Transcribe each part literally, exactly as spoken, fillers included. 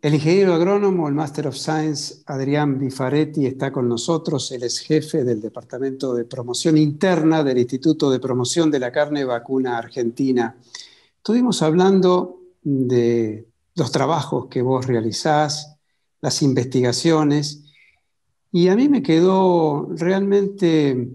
El ingeniero agrónomo, el Master of Science, Adrián Bifaretti, está con nosotros. Él es jefe del Departamento de Promoción Interna del Instituto de Promoción de la Carne Vacuna Argentina. Estuvimos hablando de los trabajos que vos realizás, las investigaciones, y a mí me quedó realmente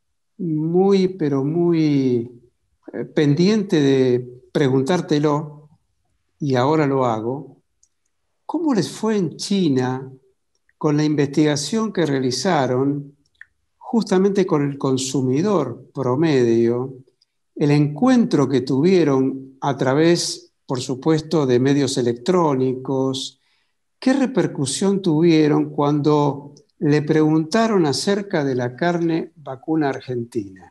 muy, pero muy eh, pendiente de preguntártelo, y ahora lo hago. ¿Cómo les fue en China con la investigación que realizaron justamente con el consumidor promedio, el encuentro que tuvieron a través, por supuesto, de medios electrónicos? ¿Qué repercusión tuvieron cuando le preguntaron acerca de la carne vacuna argentina?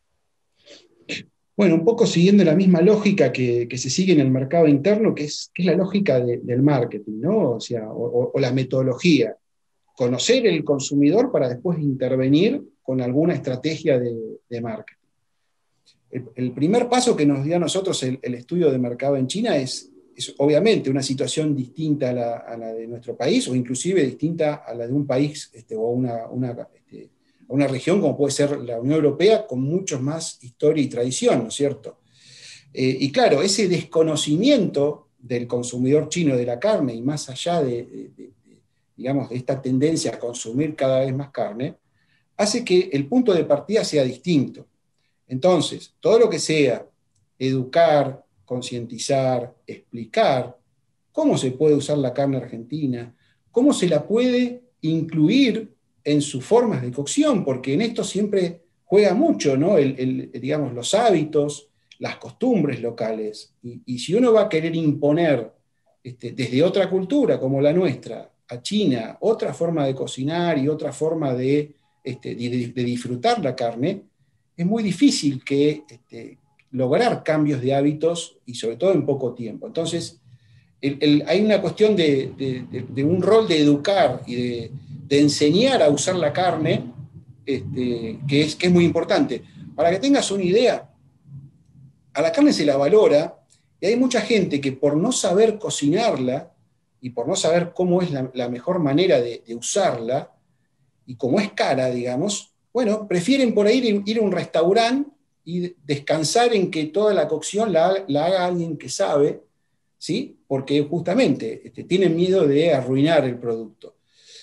Bueno, un poco siguiendo la misma lógica que, que se sigue en el mercado interno, que es, que es la lógica de, del marketing, ¿no? O sea, o, o la metodología. Conocer el consumidor para después intervenir con alguna estrategia de, de marketing. El, el primer paso que nos dio a nosotros el, el estudio de mercado en China es, es obviamente una situación distinta a la, a la de nuestro país, o inclusive distinta a la de un país este, o una, una este, a una región como puede ser la Unión Europea, con mucho más historia y tradición, ¿no es cierto? Eh, y claro, ese desconocimiento del consumidor chino de la carne, y más allá de, de, de, digamos, de esta tendencia a consumir cada vez más carne, hace que el punto de partida sea distinto. Entonces, todo lo que sea educar, concientizar, explicar cómo se puede usar la carne argentina, cómo se la puede incluir en sus formas de cocción, porque en esto siempre juega mucho, ¿no? el, el, digamos, los hábitos, las costumbres locales. Y, y si uno va a querer imponer este, desde otra cultura como la nuestra a China otra forma de cocinar y otra forma de, este, de, de disfrutar la carne, es muy difícil que este, lograr cambios de hábitos y sobre todo en poco tiempo. Entonces, el, el, hay una cuestión de, de, de, de un rol de educar y de, de enseñar a usar la carne, este, que, es, que es muy importante. Para que tengas una idea, a la carne se la valora, y hay mucha gente que por no saber cocinarla y por no saber cómo es la, la mejor manera de, de usarla, y como es cara, digamos, bueno, prefieren por ahí ir a un restaurante y descansar en que toda la cocción la, la haga alguien que sabe, ¿sí? Porque justamente este, tienen miedo de arruinar el producto.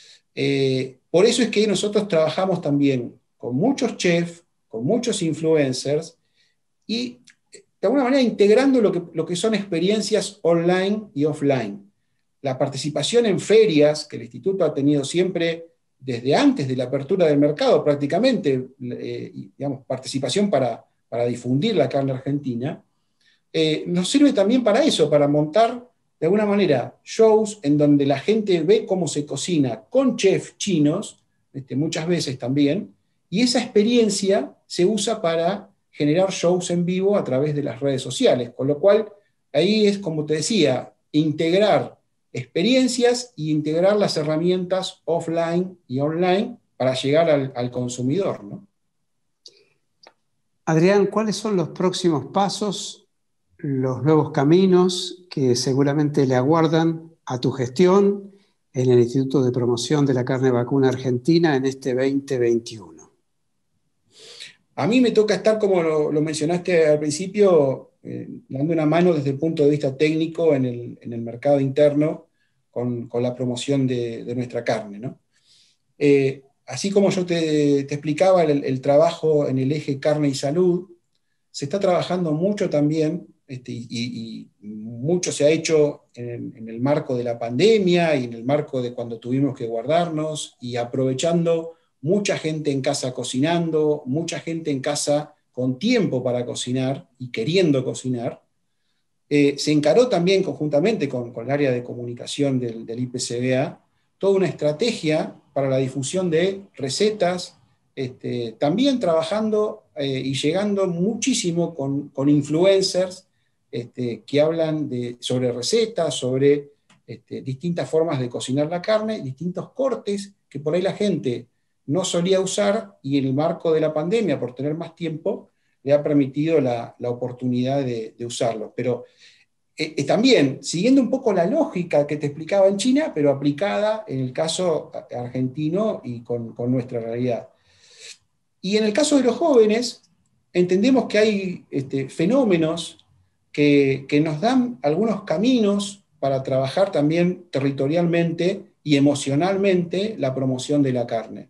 Eh, por eso es que nosotros trabajamos también con muchos chefs, con muchos influencers, y de alguna manera integrando lo que, lo que son experiencias online y offline. La participación en ferias, que el instituto ha tenido siempre desde antes de la apertura del mercado, prácticamente, eh, digamos, participación para, para difundir la carne argentina, eh, nos sirve también para eso, para montar de alguna manera shows en donde la gente ve cómo se cocina con chefs chinos, este, muchas veces también, y esa experiencia se usa para generar shows en vivo a través de las redes sociales, con lo cual ahí es, como te decía, integrar experiencias y integrar las herramientas offline y online para llegar al, al consumidor, ¿no? Adrián, ¿cuáles son los próximos pasos, los nuevos caminos que seguramente le aguardan a tu gestión en el Instituto de Promoción de la Carne Vacuna Argentina en este veinte veintiuno? A mí me toca estar, como lo, lo mencionaste al principio, eh, dando una mano desde el punto de vista técnico en el, en el mercado interno con, con la promoción de, de nuestra carne, ¿no? Eh, así como yo te, te explicaba el, el trabajo en el eje carne y salud, se está trabajando mucho también, este, y, y, y mucho se ha hecho en, en el marco de la pandemia y en el marco de cuando tuvimos que guardarnos, y aprovechando mucha gente en casa cocinando, mucha gente en casa con tiempo para cocinar y queriendo cocinar. Eh, se encaró también conjuntamente con, con el área de comunicación del, del I P C B A toda una estrategia para la difusión de recetas, este, también trabajando eh, y llegando muchísimo con, con influencers este, que hablan de, sobre recetas, sobre este, distintas formas de cocinar la carne, distintos cortes que por ahí la gente no solía usar, y en el marco de la pandemia, por tener más tiempo, le ha permitido la, la oportunidad de, de usarlo. Pero eh, eh, también siguiendo un poco la lógica que te explicaba en China, pero aplicada en el caso argentino y con, con nuestra realidad. Y en el caso de los jóvenes, entendemos que hay este, fenómenos que, que nos dan algunos caminos para trabajar también territorialmente y emocionalmente la promoción de la carne.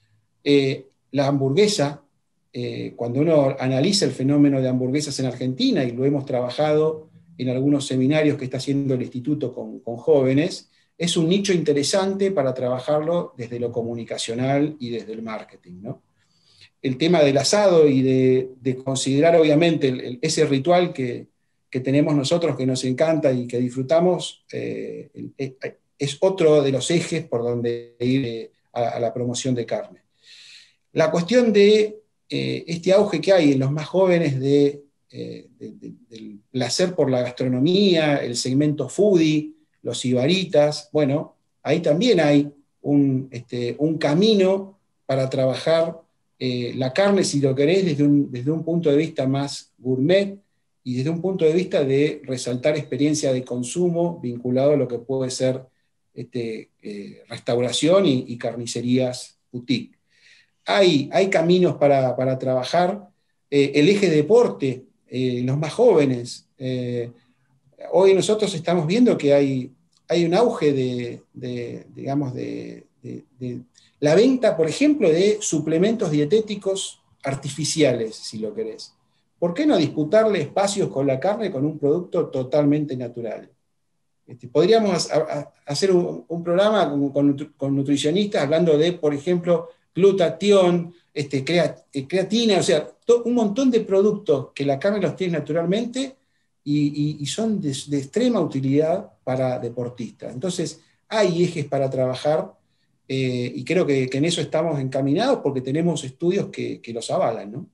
Eh, la hamburguesa, eh, cuando uno analiza el fenómeno de hamburguesas en Argentina, y lo hemos trabajado en algunos seminarios que está haciendo el instituto con, con jóvenes, es un nicho interesante para trabajarlo desde lo comunicacional y desde el marketing, ¿no? El tema del asado y de, de considerar obviamente el, el, ese ritual que, que tenemos nosotros, que nos encanta y que disfrutamos, eh, es otro de los ejes por donde ir a, a la promoción de carne. La cuestión de eh, este auge que hay en los más jóvenes de, eh, de, de, del placer por la gastronomía, el segmento foodie, los ibaritas, bueno, ahí también hay un, este, un camino para trabajar eh, la carne, si lo querés, desde un, desde un punto de vista más gourmet y desde un punto de vista de resaltar experiencia de consumo vinculado a lo que puede ser este, eh, restauración y, y carnicerías boutique. Hay, hay caminos para, para trabajar. Eh, el eje deporte, eh, los más jóvenes. Eh, hoy nosotros estamos viendo que hay, hay un auge de, de digamos, de, de, de la venta, por ejemplo, de suplementos dietéticos artificiales, si lo querés. ¿Por qué no disputarle espacios con la carne con un producto totalmente natural? Este, podríamos a, a, hacer un, un programa con, con, con nutricionistas hablando de, por ejemplo, glutatión, este, creatina, o sea, to, un montón de productos que la carne los tiene naturalmente y, y, y son de, de extrema utilidad para deportistas. Entonces, hay ejes para trabajar eh, y creo que, que en eso estamos encaminados porque tenemos estudios que, que los avalan, ¿no?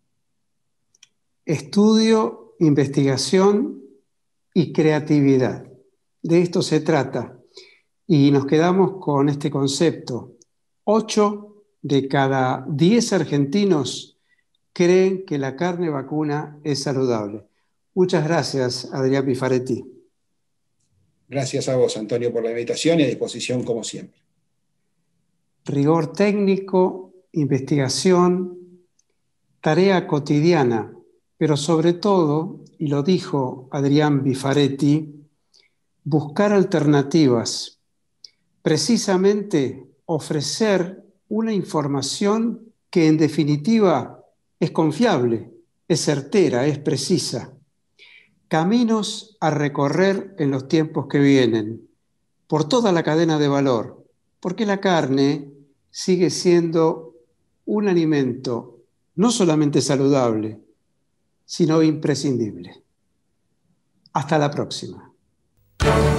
Estudio, investigación y creatividad. De esto se trata. Y nos quedamos con este concepto. Ocho de cada diez argentinos creen que la carne vacuna es saludable. Muchas gracias, Adrián Bifaretti. Gracias a vos, Antonio, por la invitación y a disposición como siempre. Rigor técnico, investigación, tarea cotidiana, pero sobre todo, y lo dijo Adrián Bifaretti, buscar alternativas, precisamente ofrecer una información que en definitiva es confiable, es certera, es precisa. Caminos a recorrer en los tiempos que vienen, por toda la cadena de valor, porque la carne sigue siendo un alimento no solamente saludable, sino imprescindible. Hasta la próxima.